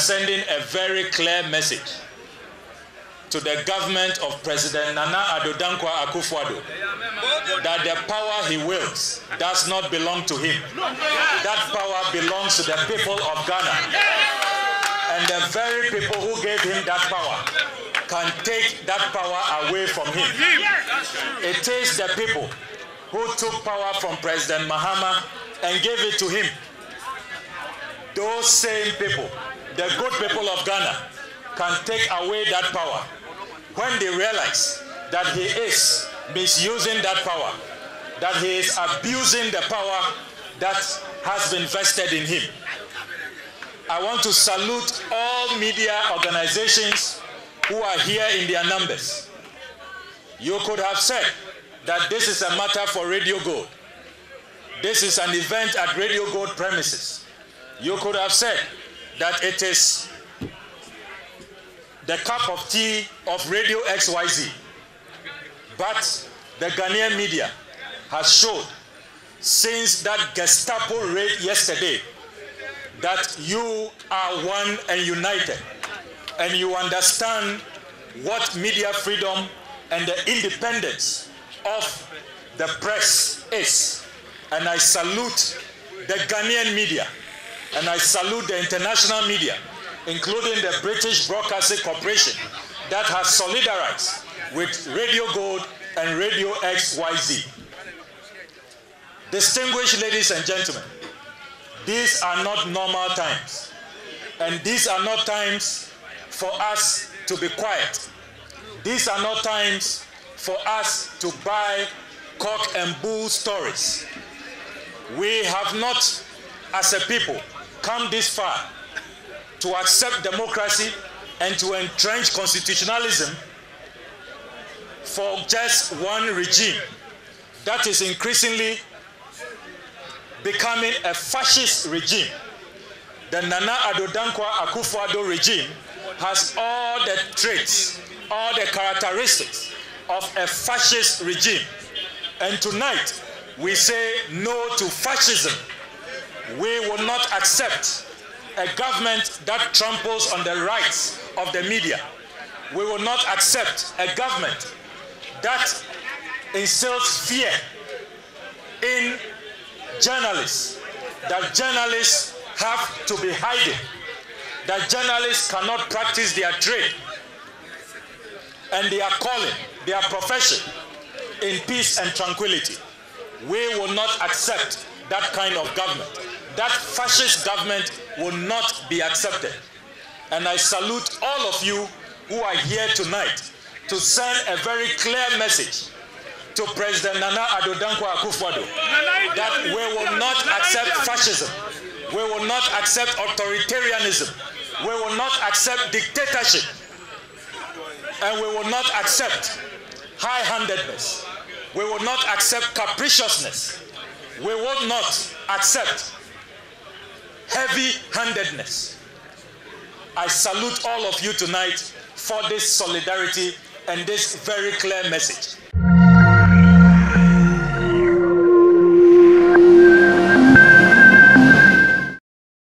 sending a very clear message to the government of President Nana Addo Dankwa Akufo-Addo that the power he wields does not belong to him. That power belongs to the people of Ghana. And the very people who gave him that power can take that power away from him. It is the people who took power from President Mahama and gave it to him. Those same people, the good people of Ghana, can take away that power when they realize that he is misusing that power, that he is abusing the power that has been vested in him. I want to salute all media organizations who are here in their numbers. You could have said that this is a matter for Radio Gold. This is an event at Radio Gold premises. You could have said that it is the cup of tea of Radio XYZ. But the Ghanaian media has showed since that Gestapo raid yesterday that you are one and united, and you understand what media freedom and the independence of the press is. And I salute the Ghanaian media, and I salute the international media, including the British Broadcasting Corporation, that has solidarized with Radio Gold and Radio XYZ. Distinguished ladies and gentlemen, these are not normal times, and these are not times for us to be quiet. These are not times for us to buy cock and bull stories. We have not, as a people, come this far to accept democracy and to entrench constitutionalism for just one regime that is increasingly becoming a fascist regime. The Nana Addo Dankwa Akufo-Addo regime has all the traits, all the characteristics of a fascist regime. And tonight, we say no to fascism. We will not accept a government that tramples on the rights of the media. We will not accept a government that instills fear in journalists, that journalists have to be hiding, that journalists cannot practice their trade and their calling, their profession in peace and tranquility. We will not accept that kind of government. That fascist government will not be accepted. And I salute all of you who are here tonight to send a very clear message to President Nana Addo Dankwa Akufo-Addo that we will not accept fascism. We will not accept authoritarianism. We will not accept dictatorship. And we will not accept high-handedness. We will not accept capriciousness. We will not accept heavy-handedness. I salute all of you tonight for this solidarity and this very clear message.